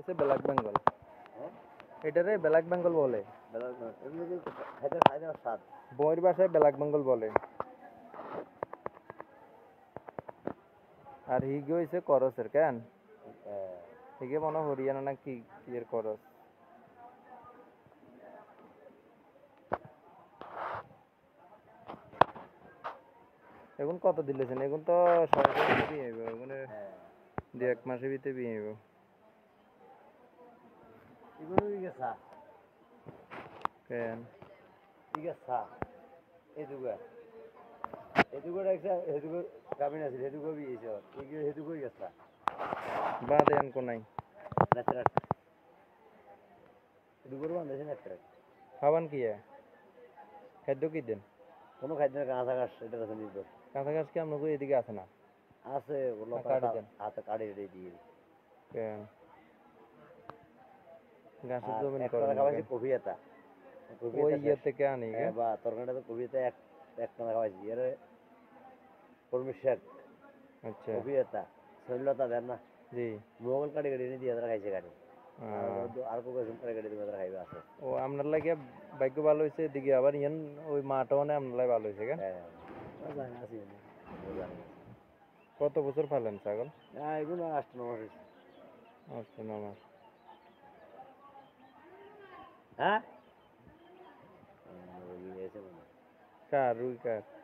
হচ্ছে ব্ল্যাক বেঙ্গল। এটারে ব্ল্যাক বেঙ্গল বলে। বইয়ের ভাষায় ব্ল্যাক বেঙ্গল বলে। আর হিগে হয়েছে করসের কেন হিগে মনে হরিয়ানা না কি এর করস। এখন কত দিলেছেন? এখন তো সরকারি বিয়ে হইব, মানে 2-1 মাসের ভিতরে বিয়ে হইব। কেন ঠিক আছে এদুগা এদুগা কাবিন আছে এদুগা বিয়েছে এদুগা গেছা বাদে আনকো নাই নেত্রাট এদুগা বান্ধেছে নেত্রাট খাবান কি খাদ্য কি দেন? কোনো খাদ্য কাঁচা ঘাস এটা আছে নির্ভর কাঁচা ঘাস কি আপনার এদিকে আছে না? আছে ওগুলো হাতে কাটে রেডি দিয়ে কেন ঘাসের জমি এক করেন টাকা খাওয়াইছি কফি এটা ওই ইয়ে থেকে আনি বা তরকারিটা তো কফিতে এক টাকা খাওয়াইছি এর কর্মী শেখ আচ্ছা কফি এটা শৈলতা দেন না জি মোগল কাটি কাটি দিয়ে তারা খাইছে গাড়ি আর কোকে কাটি কাটি দিয়ে তারা খাইবে আছে ও আপনার লাগে ভাগ্য ভালো হয়েছে এদিকে আবার ইয়ান ওই মাটাও না আপনার লাগে ভালো হয়েছে কেন? জানি আছি কত বছর পালেন ছাগল? না এগুলো 8-9 মাস হয়েছে। আচ্ছা 9 মাস। হ্যাঁ কার রুই কার?